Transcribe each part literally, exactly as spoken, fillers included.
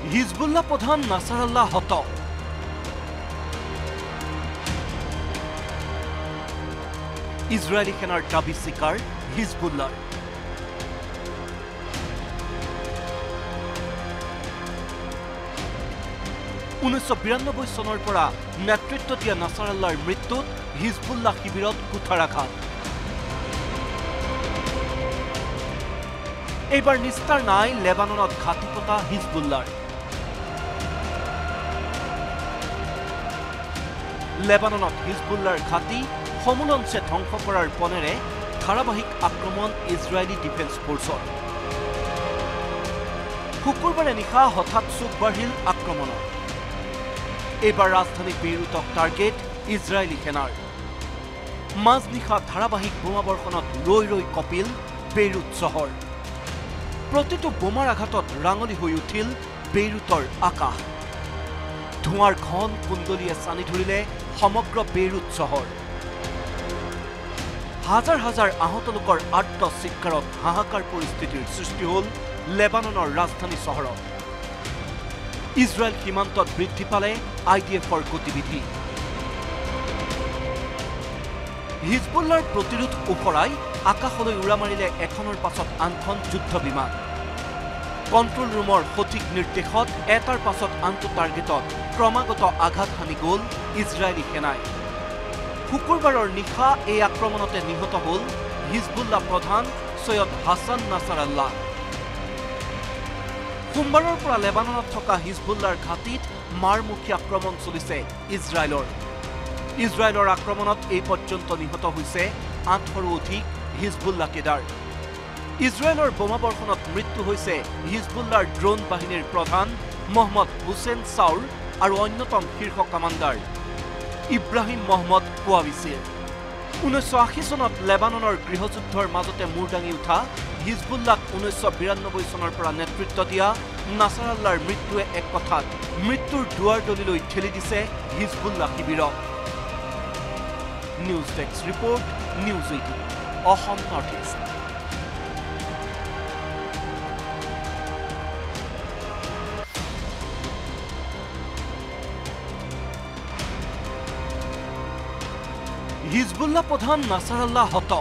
Hezbollah প্ৰধান Nasrallah হত ইজৰাইলী সেনাৰ দাবী স্বীকাৰ হিজবুল্লাহ ঊনৈছশ বিৰানব্বৈ চনৰ পৰা নেতৃত্ব দিয়া নাছাৰাল্লাহৰ মৃত্যুত হিজবুল্লাহ শিবিৰত কুঠাৰাঘাত এইবাৰ নিস্তাৰ নাই লেবাননত ঘাটি পতা হিজবুল্লাহ লেবাননত হিজবুল্লাহৰ ঘাটি সমুলঞ্চে ধ্বংস কৰাৰ পনেৰে ধাৰাবাহিক আক্ৰমণ ইজৰাইলী ডিফেন্স ফৰ্চৰ শুকুৰবাৰে নিশা হঠাৎ চুক বাঢ়িল আক্ৰমণত এইবাৰ ৰাজধানী বেইৰুটক টাৰ্গেট ইজৰাইলী সেনাৰ মাজনিশা ধাৰাবাহিক বোমাবৰ্ষণত ৰৈ ৰৈ কঁপিল বেইৰুট চহৰ প্ৰতিটো বোমাৰ আঘাতত ৰাঙলী হৈ উঠিল বেইৰুটৰ আকাশ ধোঁৱাৰ ঘন কুণ্ডলীয়ে চানি ধৰিলে সমগ্ৰ বেইৰুট চহৰ হাজাৰ হাজাৰ আহত লোকৰ আৰ্ত চিৎকাৰত হাহাকাৰ পৰিস্থিতিৰ সৃষ্টি হ'ল লেবাননৰ ৰাজধানী চহৰত ইজৰাইল সীমান্তত বৃদ্ধি পালে আই ডি এফৰ গতিবিধি হিজবুল্লাহৰ প্ৰতিৰোধ ওফৰাই আকাশলৈ উৰা মাৰিলে এখনৰ পাছত আনখন যুদ্ধ বিমান কণ্ট্ৰল ৰুমৰ সঠিক নিৰ্দেশত এটাৰ পাছত আনটো টাৰ্গেটত ক্ৰমাগত আঘাত হানি গ'ল ইজৰাইলী সেনাই শুকুৰবাৰৰ নিশা এই আক্ৰমণতে নিহত হ'ল হিজবুল্লাহ প্ৰধান সৈয়দ হাছান নাছাৰাল্লাহ সোমবাৰৰ পৰা লেবাননত থকা হিজবুল্লাহৰ ঘাটিত মাৰমুখী আক্ৰমণ চলিছে ইজৰাইলৰ ইজৰাইলৰ আক্ৰমণত এই পৰ্যন্ত নিহত হৈছে আঠৰো অধিক হিজবুল্লাহ কেডাৰ ইজৰাইলৰ বোমাবৰ্ষণত মৃত্যু হৈছে হিজবুল্লাহৰ ড্ৰোন বাহিনীৰ প্ৰধান মহম্মদ হুছেইন চাউৰ আৰু অন্যতম শীৰ্ষ কামাণ্ডাৰ ইব্ৰাহিম মহম্মদ কোৱাবিছিৰ ঊনৈছশ আশী চনত লেবাননৰ গৃহযুদ্ধৰ মাজতে মূৰ দাঙি উঠা হিজবুল্লাহক ঊনৈছশ বিৰানব্বৈ চনৰ পৰা নেতৃত্ব দিয়া নাছাৰাল্লাহৰ মৃত্যুৱে এক কথাত মৃত্যুৰ দুৱাৰ দলিলৈ ঠেলি দিছে হিজবুল্লাহ শিবিৰক news desk report news eighteen Assam north east Hezbollah প্ৰধান নাছাৰাল্লাহ হত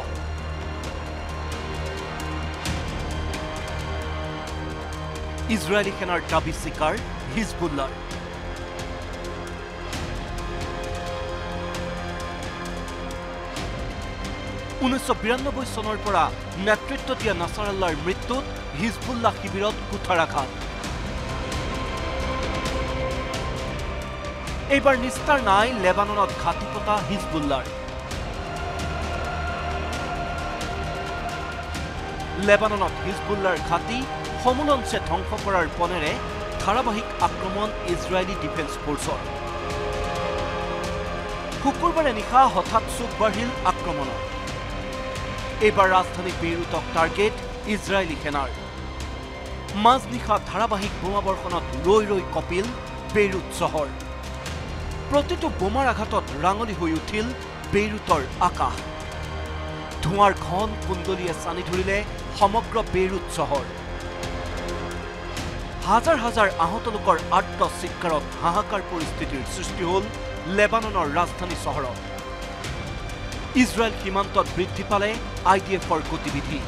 ইজৰাইলী সেনাৰ দাবী স্বীকাৰ হিজবুল্লাহ ঊনৈছশ বিৰানব্বৈ চনৰ পৰা নেতৃত্ব দিয়া নাছাৰাল্লাহৰ মৃত্যুত হিজবুল্লাহ শিবিৰত কুঠাৰাঘাত এইবাৰ নিস্তাৰ নাই লেবাননত ঘাটি পতা হিজবুল্লাহ লেবাননত হিজবুল্লাহৰ ঘাটি সমুলঞ্চে ধ্বংস কৰাৰ পনেৰে ধাৰাবাহিক আক্ৰমণ ইজৰাইলী ডিফেন্স ফৰ্চৰ শুকুৰবাৰে নিশা হঠাৎ চুক বাঢ়িল আক্ৰমণত এইবাৰ ৰাজধানী বেইৰুটক টাৰ্গেট ইজৰাইলী সেনাৰ মাজনিশা ধাৰাবাহিক বোমাবৰ্ষণত ৰৈ ৰৈ কঁপিল বেইৰুট চহৰ প্ৰতিটো বোমাৰ আঘাতত ৰাঙলী হৈ উঠিল বেইৰুটৰ আকাশ ধোঁৱাৰ ঘন কুণ্ডলীয়ে চানি ধৰিলে সমগ্ৰ বেইৰুট চহৰ হাজাৰ হাজাৰ আহত লোকৰ আৰ্ত চিৎকাৰত হাহাকাৰ পৰিস্থিতিৰ সৃষ্টি হ'ল লেবাননৰ ৰাজধানী চহৰত ইজৰাইল সীমান্তত বৃদ্ধি পালে আই ডি এফৰ গতিবিধি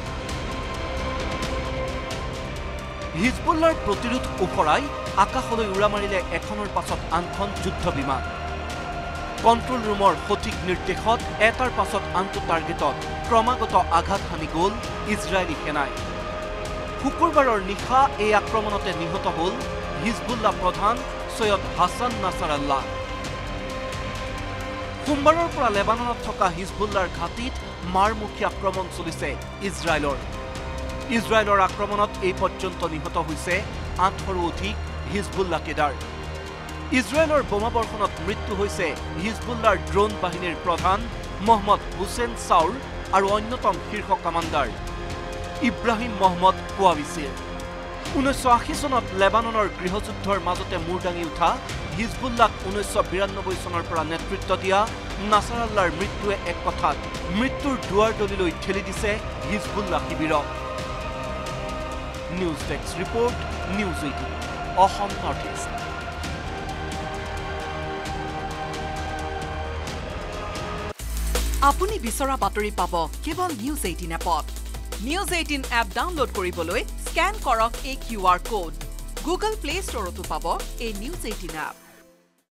হিজবুল্লাহৰ প্ৰতিৰোধ ওফৰাই আকাশলৈ উৰা মাৰিলে এখনৰ পাছত আনখন যুদ্ধ বিমান কণ্ট্ৰল ৰুমৰ সঠিক নিৰ্দেশত এটাৰ পাছত আনটো টাৰ্গেটত ক্ৰমাগত আঘাত হানি গ'ল ইজৰাইলী সেনাই শুকুৰবাৰৰ নিশা এই আক্ৰমণতে নিহত হ'ল হিজবুল্লাহ প্ৰধান সৈয়দ হাছান নাছাৰাল্লাহ সোমবাৰৰ পৰা লেবাননত থকা হিজবুল্লাহৰ ঘাটিত মাৰমুখী আক্ৰমণ চলিছে ইজৰাইলৰ ইজৰাইলৰ আক্ৰমণত এই পৰ্যন্ত নিহত হৈছে আঠৰো অধিক হিজবুল্লাহ কেডাৰ ইজৰাইলৰ বোমাবৰ্ষণত মৃত্যু হৈছে হিজবুল্লাহৰ ড্ৰোন বাহিনীৰ প্ৰধান মহম্মদ হুছেইন চাউৰ আৰু অন্যতম শীৰ্ষ কামাণ্ডাৰ ইব্ৰাহিম মহম্মদ কোৱাবিছিৰ ঊনৈছশ আশী চনত লেবাননৰ গৃহযুদ্ধৰ মাজতে মূৰ দাঙি উঠা হিজবুল্লাহক ঊনৈছশ বিৰানব্বৈ চনৰ পৰা নেতৃত্ব দিয়া নাছাৰাল্লাহৰ মৃত্যুৱে এক কথাত মৃত্যুৰ দুৱাৰ দলিলৈ ঠেলি দিছে হিজবুল্লাহ শিবিৰক news desk report news eighteen Assam north east আপুনি বিচৰা বাতৰি পাব কেৱল নিউজ এইটিন এপত নিউজ এইটিন এপ ডাউনলোড কৰিবলৈ স্ক্যান কৰক এই Q R code Google play ষ্টৰতো পাব এই নিউজ এইটিন এপ